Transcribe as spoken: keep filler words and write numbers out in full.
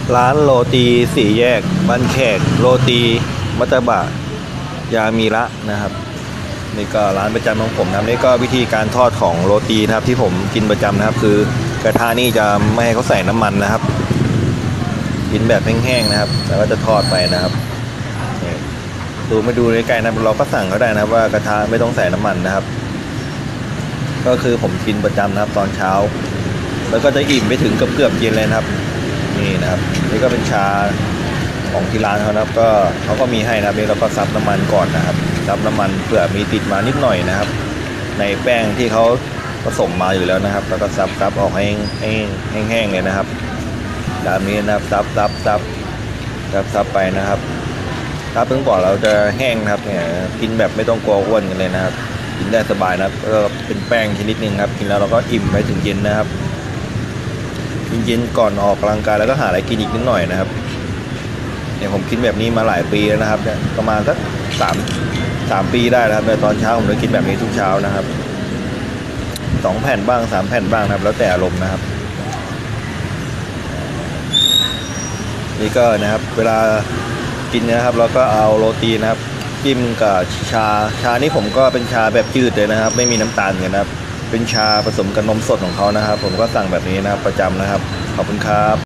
ร้านโรตีสี่แยกบ้านแขกโรตีมัตตบะยามีระนะครับนี่ก็ร้านประจำของผมนะครับนี่ก็วิธีการทอดของโรตีนะครับที่ผมกินประจำนะครับคือกระทะนี่จะไม่ให้เขาใส่น้ำมันนะครับกินแบบแห้งๆนะครับแล้วก็จะทอดไปนะครับดูมาดูในไก่นะเราก็สั่งเขาได้นะครับว่ากระทะไม่ต้องใส่น้ำมันนะครับก็คือผมกินประจำนะครับตอนเช้าแล้วก็จะอิ่มไปถึงเกือบเกือบเย็นเลยนะครับนี่นะครับนี่ก็เป็นชาของที่ร้านเขานะครับก็เขาก็มีให้นะครับนี่เราก็ซับน้ำมันก่อนนะครับซับน้ำมันเผื่อมีติดมานิดหน่อยนะครับในแป้งที่เขาผสมมาอยู่แล้วนะครับแล้วก็ซับซับออกให้ให้แห้งๆเลยนะครับแบบนี้นะครับซับซับซับซับซับไปนะครับถ้าเพิ่งก่อนเราจะแห้งนะครับเนี่ยกินแบบไม่ต้องกลัวอ้วนกันเลยนะครับกินได้สบายนะครับก็เป็นแป้งชนิดหนึ่งครับกินแล้วเราก็อิ่มไปถึงเย็นนะครับเย็นๆก่อนออกกำลังกายแล้วก็หาอะไรกินอีกนิดหน่อยนะครับเนี่ยผมกินแบบนี้มาหลายปีแล้วนะครับเนี่ยประมาณสักสามสามปีได้นะครับในตอนเช้าผมจะกินแบบนี้ทุกเช้านะครับสองแผ่นบ้างสามแผ่นบ้างนะครับแล้วแต่อารมณ์นะครับนี่ก็นะครับเวลากินนะครับเราก็เอาโรตีนะครับจิ้มกับชาชานี่ผมก็เป็นชาแบบจืดเลยนะครับไม่มีน้ำตาลเลยนะครับเป็นชาผสมกับนมสดของเขานะครับผมก็สั่งแบบนี้นะครับประจำนะครับขอบคุณครับ